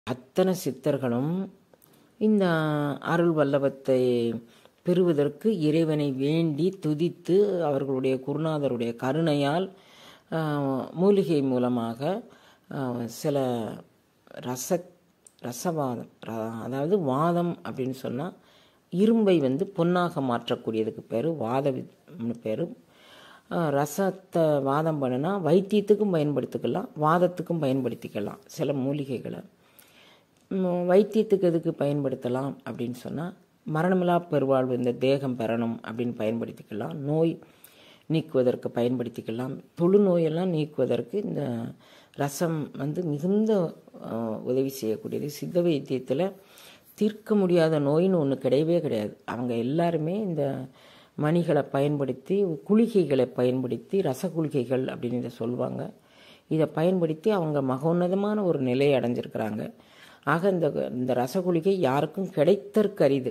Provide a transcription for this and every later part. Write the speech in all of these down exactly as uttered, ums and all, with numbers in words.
அத்தனை சித்தர்களும் இந்த அருள் வல்லபத்தை பெறுவதற்கு இறைவனை வேண்டி துதித்து அவர்களுடைய குருநாதருடைய கருணையால் மூலிகை மூலமாக சில ரச ரசவாதம், அதாவது வாதம் அப்படின்னு சொன்னால் இரும்பை வந்து பொன்னாக மாற்றக்கூடியதுக்கு பேர் வாத பேர். ரசத்தை வாதம் பண்ணுனா வைத்தியத்துக்கும் பயன்படுத்திக்கலாம், வாதத்துக்கும் பயன்படுத்திக்கலாம். சில மூலிகைகளை வைத்தியத்துக்கு எதுக்கு பயன்படுத்தலாம் அப்படின்னு சொன்னால் மரணமில்லா பெருவாழ்வு, இந்த தேகம் பெறணும் அப்படின்னு பயன்படுத்திக்கலாம். நோய் நீக்குவதற்கு பயன்படுத்திக்கலாம். தொழு நோயெல்லாம் நீக்குவதற்கு இந்த ரசம் வந்து மிகுந்த உதவி செய்யக்கூடியது. சித்த வைத்தியத்தில் தீர்க்க முடியாத நோயின்னு ஒன்று கிடையவே கிடையாது. அவங்க எல்லாருமே இந்த மணிகளை பயன்படுத்தி, குளிகைகளை பயன்படுத்தி, ரசகுளிகைகள் அப்படின்னு இதை சொல்லுவாங்க, இதை பயன்படுத்தி அவங்க மகோன்னதமான ஒரு நிலையை அடைஞ்சிருக்கிறாங்க. ஆக இந்த இந்த ரசகுளிகை யாருக்கும் கிடைத்தற்கு அரிது.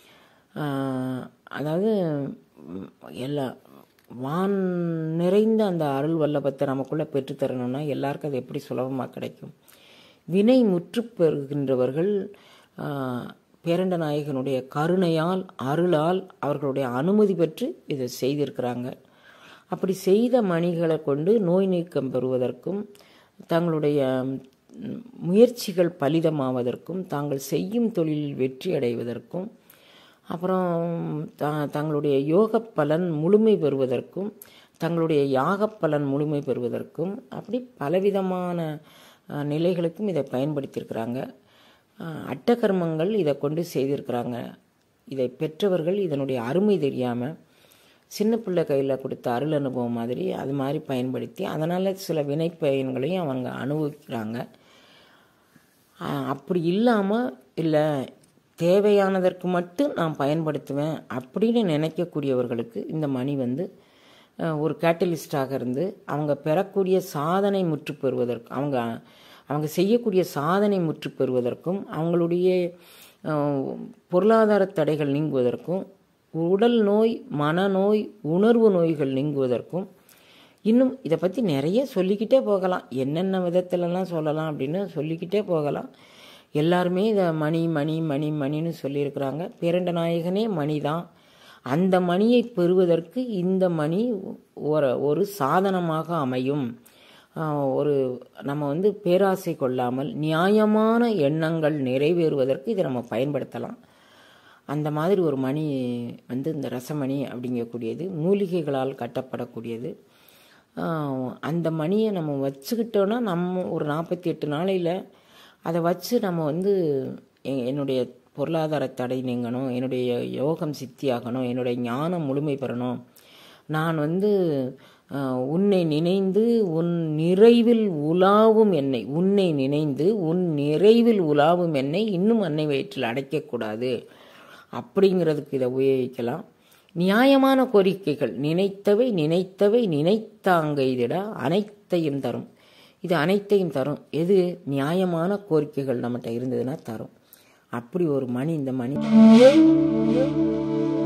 அதாவது எல்லா வான் நிறைந்த அந்த அருள் வல்லபத்தை நமக்குள்ளே பெற்றுத்தரணும்னா எல்லாருக்கும் அது எப்படி சுலபமாக கிடைக்கும்? வினை முற்று பெறுகின்றவர்கள் பேரண்ட நாயகனுடைய கருணையால், அருளால், அவர்களுடைய அனுமதி பெற்று இதை செய்திருக்கிறாங்க. அப்படி செய்த மணிகளை கொண்டு நோய் நீக்கம் பெறுவதற்கும், தங்களுடைய முயற்சிகள் பலிதமாவதற்கும், தாங்கள் செய்யும் தொழிலில் வெற்றி அடைவதற்கும், அப்புறம் த தங்களுடைய யோக பலன் முழுமை பெறுவதற்கும், தங்களுடைய யாக பலன் முழுமை பெறுவதற்கும், அப்படி பலவிதமான நிலைகளுக்கும் இதை பயன்படுத்தியிருக்கிறாங்க. அட்டகர்மங்கள் இதை கொண்டு செய்திருக்கிறாங்க. இதை பெற்றவர்கள் இதனுடைய அருமை தெரியாமல் சின்ன பிள்ளை கையில் கொடுத்த அருள் அனுபவம் மாதிரி அது மாதிரி பயன்படுத்தி அதனால் சில வினை பயன்களையும் அவங்க அனுபவிக்கிறாங்க. அப்படி இல்லாமல் இல்லை தேவையானதற்கு மட்டும் நான் பயன்படுத்துவேன் அப்படின்னு நினைக்கக்கூடியவர்களுக்கு இந்த மணி வந்து ஒரு கேட்டலிஸ்டாக இருந்து அவங்க பெறக்கூடிய சாதனை முற்று பெறுவதற்கு, அவங்க அவங்க செய்யக்கூடிய சாதனை முற்று பெறுவதற்கும், அவங்களுடைய பொருளாதார தடைகள் நீங்குவதற்கும், உடல் நோய், மனநோய், உணர்வு நோய்கள் நீங்குவதற்கும், இன்னும் இதை பற்றி நிறைய சொல்லிக்கிட்டே போகலாம். என்னென்ன விதத்துலலாம் சொல்லலாம் அப்படின்னு சொல்லிக்கிட்டே போகலாம். எல்லாருமே இதை மணி மணி மணி மணின்னு சொல்லியிருக்கிறாங்க. பேரண்ட நாயகனே மணி தான். அந்த மணியை பெறுவதற்கு இந்த மணி ஒரு ஒரு சாதனமாக அமையும். ஒரு நம்ம வந்து பேராசை கொள்ளாமல் நியாயமான எண்ணங்கள் நிறைவேறுவதற்கு இதை நம்ம பயன்படுத்தலாம். அந்த மாதிரி ஒரு மணி வந்து இந்த ரசமணி அப்படிங்கக்கூடியது மூலிகைகளால் கட்டப்படக்கூடியது. அந்த மணியை நம்ம வச்சுக்கிட்டோன்னா நம்ம ஒரு நாற்பத்தி எட்டு நாளையில் அதை வச்சு நம்ம வந்து என்னுடைய பொருளாதார தடை நீங்கணும், என்னுடைய யோகம் சித்தியாகணும், என்னுடைய ஞானம் முழுமை பெறணும், நான் வந்து உன்னை நினைந்து உன் நிறைவில் உலாவும் என்னை உன்னை நினைந்து உன் நிறைவில் உலாவும் என்னை இன்னும் அன்னை வயிற்றில் அடைக்கக்கூடாது அப்படிங்கிறதுக்கு இதை உபயோகிக்கலாம். நியாயமான கோரிக்கைகள், நினைத்தவை நினைத்தவை நினைத்தாங்க இதிட அனைத்தையும் தரும். இது அனைத்தையும் தரும். எது நியாயமான கோரிக்கைகள் நம்மகிட்ட இருந்ததுன்னா தரும். அப்படி ஒரு மணி இந்த மணி